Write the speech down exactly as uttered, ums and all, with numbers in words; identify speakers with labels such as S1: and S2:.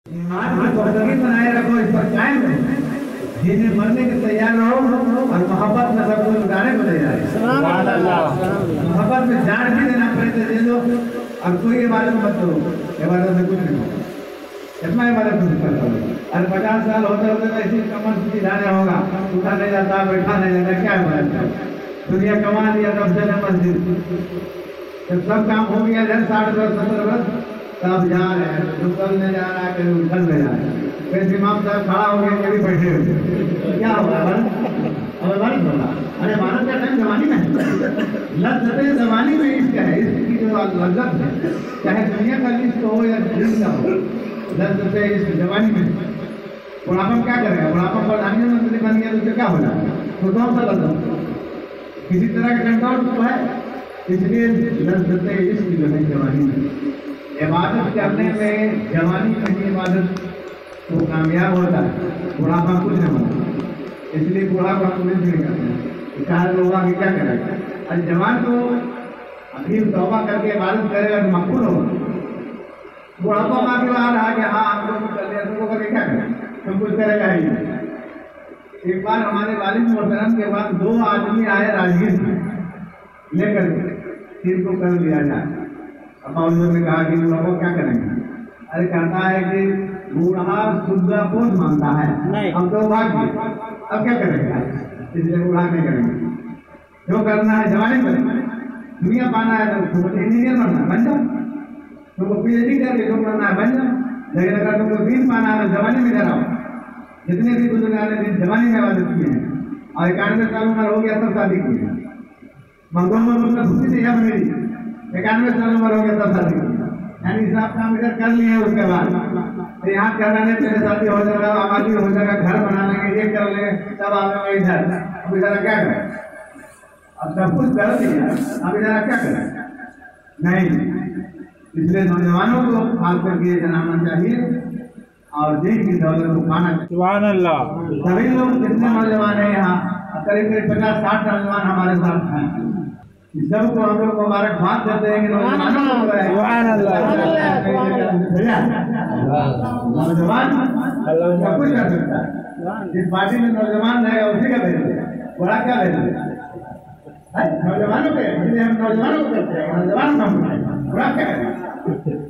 S1: ईमान की पौधगी बनाए रखो, इस पर कायम रहो, जिन्हें मरने के तैयार रहो और मोहब्बत में सबको लुटाने को तैयार है। मोहब्बत में जान भी देना पड़े तो दे दो, और कोई इबादत मत करो, इबादत में कुछ नहीं हो, इतना इबादत कुछ करता हो। और पचास साल होते होते तो ऐसी कमर सीधा होगा, उठा नहीं जाता, बैठा नहीं जाता, क्या इबादत? दुनिया कमा लिया, तब चले मस्जिद, जब सब काम हो गया, जब साठ वर्ष सत्तर वर्ष तब जा रहे हैं, तो चलने जा रहा है, कहीं उठल में जा रहा है, फिर इमाम साहब खड़ा हो गए, कभी बैठे हुए, क्या होगा? अब भारत बोला, अरे भारत का टाइम जवानी में लज्जत जवानी में इश्क है, इसकी जो लज्जत है, चाहे दुनिया का इश्क हो या दिन का हो, लज्जत इश्क जवानी में। बुढ़ापा क्या करेगा? बुढ़ापा प्रधानमंत्री बन गया तो क्या हो जाएगा? तो कौन सा लज्जत? किसी तरह का कंट्रोल तो है, इसलिए लज्जत इश्क जो है जवानी में। इबादत करने में जवानी में ही इबादत तो कामयाब होता है, बुढ़ापा कुछ नहीं होता, इसलिए बुढ़ापा कुछ नहीं करते। चार लोग आगे क्या करेगा? और जवान को अभी तौबा करके इबादत करेगा तो मकबूल होगा। बुढ़ापा में आगे आ रहा है कि हाँ हम लोग कर लिया, तुमको करके क्या करेगा? तुम कुछ करेगा ही नहीं। एक बार हमारे वालिद मोहतरम के बाद दो आदमी आए राजगीर में लेकर के, इनको कर लिया जाए। अब मौलवी ने कहा कि लोगों क्या करेंगे? अरे कहता है कि बूढ़ा शुद्ध पोष मानता है, हम तो भाग गए, अब क्या करेंगे? इसलिए बूढ़ा नहीं करेंगे, जो करना है जवानी में, दुनिया पाना है तो तुमको इंजीनियर बनना बन जाओ, तुमको पीएचडी करके जो करना है बन जाओ, लेकिन अगर तुमको दिन पाना है तो जवानी में कराओ। जितने भी बुजुर्ग ने दिन जवानी में इबादत किए हैं और इक्यानवे साल उम्र हो गया तब शादी की है, मंगोल में उसने खुशी नहीं है मेरी, इक्यानवे साल उम्र हो गया तब शादी की, यानी हिसाब काम इधर कर लिए उसके बाद तो यहाँ कर लेंगे, तेरे शादी हो जाएगा, आबादी हो जाएगा, घर बना लेंगे, ये कर लेंगे, तब आएगा इधर। अब इधर क्या करें? अब सब कुछ कर दिया, अब इधर क्या करें? नहीं, इसलिए नौजवानों को खास करके ये जनाना चाहिए और देश की दौलत को पाना चाहिए। सभी लोग कितने नौजवान हैं यहाँ, करीब करीब पचास साठ नौजवान हमारे साथ हैं, सबको हम लोग मुबारकबाद देते हैं कि नौजवानों को नौजवान सब कुछ कर सकता है। जिस पार्टी में नौजवान रहेगा उसी का भेज, बड़ा क्या भेज नौजवानों के, हम नौजवानों को करते हैं, नौजवान बड़ा क्या है?